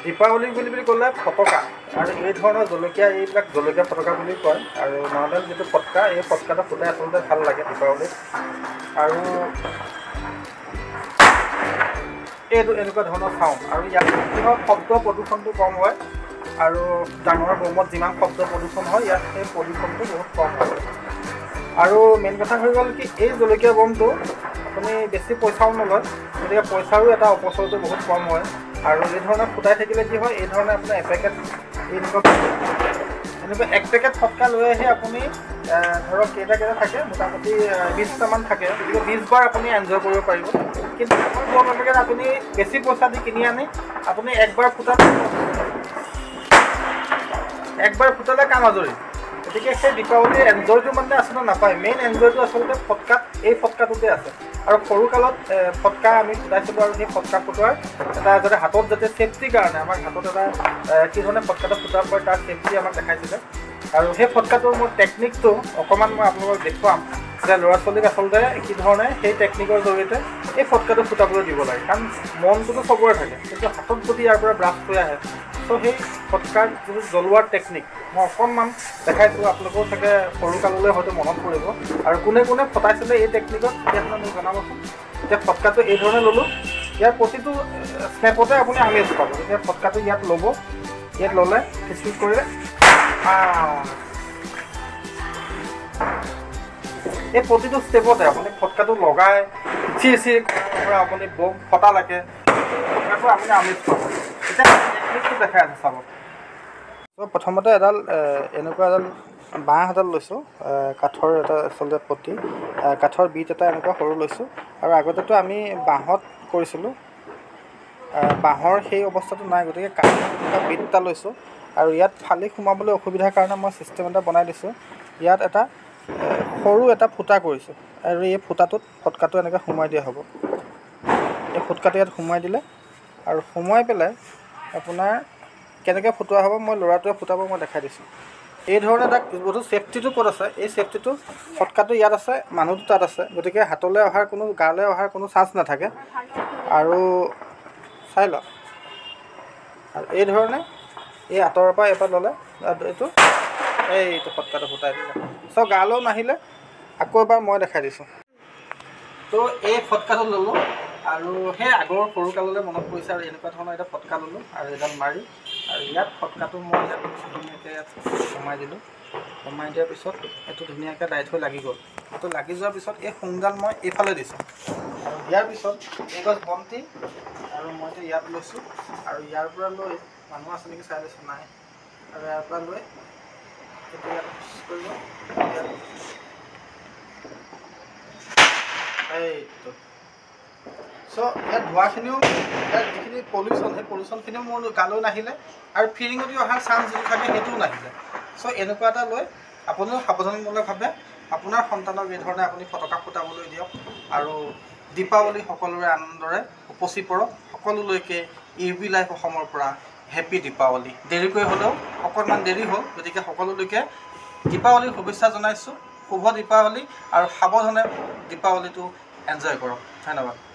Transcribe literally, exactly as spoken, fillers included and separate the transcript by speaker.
Speaker 1: দীপাৱলী বুলি বুলি ক'লে ফটকা আৰু এই ধৰণৰ জলকীয়া এইবিলাক জলকীয়া ফটকা বুলি কয় আৰু নৰ্মেল যিটো ফটকা এই ফটকাটো ফুটাই আচলতে ভাল লাগে দীপাৱলীত আৰু এইটো এনেকুৱা ধৰণৰ চাউণ্ড আৰু ইয়াত কি হয় শব্দ প্ৰদূষণটো কম হয় আৰু ডাঙৰ বমত যিমান শব্দ প্ৰদূষণ হয় ইয়াত সেই প্ৰদূষণটো বহুত কম হয় আৰু মেইন কথা হৈ গ'ল কি এই জলকীয়া বমটো আপুনি বেছি পইচাও নলয় গতিকে পইচাৰো এটা অপচয়টো বহুত কম হয় আৰু এই ধৰণৰ ফুটাই থাকিলে কি হয় এই ধৰণে আপোনাৰ এপেকেট এনেকুৱা এনেকুৱা এক পেকেট ফটকা লৈ আহি আপুনি ধৰক কেইটা কেইটা থাকে মোটামুটি বিছটামান থাকে গতিকে বিছ বাৰ আপুনি এনজয় কৰিব পাৰিব কিন্তু মোৰ পেকেট আপুনি বেছি পইচা দি কিনি আনি আপুনি একবাৰ ফুটা একবাৰ ফুটালে কাম আজৰি গতিকে সেই দীপাৱলীৰ এনজয়টো মানে আচলতে নাপায় মেইন এনজয়টো আচলতে ফটকাত এই ফটকাটোতে আছে আৰু সৰুকালত ফটকা আমি ফুটাইছিলোঁ আৰু সেই ফটকা ফুটোৱাৰ এটা যাতে হাতত যাতে ছেফটিৰ কাৰণে আমাক হাতত এটা কি ধৰণে ফটকাটো ফুটাব পাৰে তাৰ ছেফটি আমাক দেখাইছিলে আৰু সেই ফটকাটোৰ মোৰ টেকনিকটো অকণমান মই আপোনালোকক দেখুৱাম যে ল'ৰা ছোৱালীক আচলতে কি ধৰণে সেই টেকনিকৰ জৰিয়তে এই ফটকাটো ফুটাবলৈ দিব লাগে কাৰণ মনটোতো চবৰে থাকে কিন্তু হাতত যদি ইয়াৰ পৰা ব্ৰাছ হৈ আহে ত' সেই ফটকাৰ যিটো জ্বলোৱাৰ টেকনিক মই অকণমান দেখাইছোঁ আপোনালোকেও চাগে সৰুকাললৈ হয়তো মনত পৰিব আৰু কোনে কোনে ফটাইছিলে এই টেকনিকত এতিয়া আপোনাক মোক জনাবচোন এতিয়া ফটকাটো এই ধৰণে ল'লোঁ ইয়াৰ প্ৰতিটো ষ্টেপতে আপুনি আমেজ পাব এতিয়া ফটকাটো ইয়াত ল'ব ইয়াত ল'লে ফিচফিচ কৰিলে এই প্ৰতিটো ষ্টেপতে আপুনি ফটকাটো লগাই চিৰ চিৰ পৰা আপুনি বম ফটা লাগে ফটকাটো আপুনি আমেজ পাব এতিয়া টেকনিকটো দেখাই আছে চাব ত' প্ৰথমতে এডাল এনেকুৱা এডাল বাঁহ এডাল লৈছোঁ কাঠৰ এটা আচলতে পটি কাঠৰ বিট এটা এনেকুৱা সৰু লৈছোঁ আৰু আগতেতো আমি বাঁহত কৰিছিলোঁ বাঁহৰ সেই অৱস্থাটো নাই গতিকে কাঠৰ বিট এটা লৈছোঁ আৰু ইয়াত ফালি সোমাবলৈ অসুবিধাৰ কাৰণে মই ছিষ্টেম এটা বনাই দিছোঁ ইয়াত এটা সৰু এটা ফুটা কৰিছোঁ আৰু এই ফুটাটোত ফটকাটো এনেকৈ সোমোৱাই দিয়া হ'ব এই ফটকাটো ইয়াত সোমোৱাই দিলে আৰু সোমোৱাই পেলাই আপোনাৰ কেনেকৈ ফুটোৱা হ'ব মই ল'ৰাটোৱে ফুটাব মই দেখাই দিছোঁ এই ধৰণে এটা বস্তু ছেফটিটো ক'ত আছে এই ছেফটিটো ফটকাটো ইয়াত আছে মানুহটো তাত আছে গতিকে হাতলৈ অহাৰ কোনো গালৈ অহাৰ কোনো চান্স নাথাকে আৰু চাই লওক আৰু এই ধৰণে এই আঁতৰৰ পৰা এপাত ল'লে এইটো এইটো ফটকাটো ফুটাই দিলে চ' গালৈও নাহিলে আকৌ এবাৰ মই দেখাই দিছোঁ তো এই ফটকাটো ল'লোঁ আৰু সেই আগৰ সৰুকাললৈ মনত পৰিছে আৰু এনেকুৱা ধৰণৰ এটা ফটকা ল'লোঁ আৰু এডাল মাৰি আৰু ইয়াত ফটকাটো মই ইয়াত ধুনীয়াকৈ সোমাই দিলোঁ সোমাই দিয়াৰ পিছত এইটো ধুনীয়াকৈ ডাইট হৈ লাগি গ'ল এইটো লাগি যোৱাৰ পিছত এই সোংডাল মই এইফালে দিছোঁ আৰু ইয়াৰ পিছত এই গছ বন্তি আৰু মই এতিয়া ইয়াত লৈছোঁ আৰু ইয়াৰ পৰা লৈ মানুহ আছে নেকি চাই লৈছোঁ নাই আৰু ইয়াৰ পৰা লৈ এইটো ইয়াত কৰিব এইটো চ' ইয়াত ধোৱাখিনিও ইয়াত যিখিনি পলিউশ্যন সেই পলিউশ্যনখিনিও মোৰ গালৈ নাহিলে আৰু ফিৰিঙতি অহাৰ চান্স যিটো থাকে সেইটোও নাহিলে চ' এনেকুৱা এটা লৈ আপুনিও সাৱধানমূলকভাৱে আপোনাৰ সন্তানক এই ধৰণে আপুনি ফটকা ফুটাবলৈ দিয়ক আৰু দীপাৱলী সকলোৰে আনন্দৰে উপচি পৰক সকলোলৈকে ইউ বি লাইফ অসমৰ পৰা হেপী দীপাৱলী দেৰিকৈ হ'লেও অকণমান দেৰি হ'ল গতিকে সকলোলৈকে দীপাৱলীৰ শুভেচ্ছা জনাইছোঁ শুভ দীপাৱলী আৰু সাৱধানে দীপাৱলীটো এনজয় কৰক ধন্যবাদ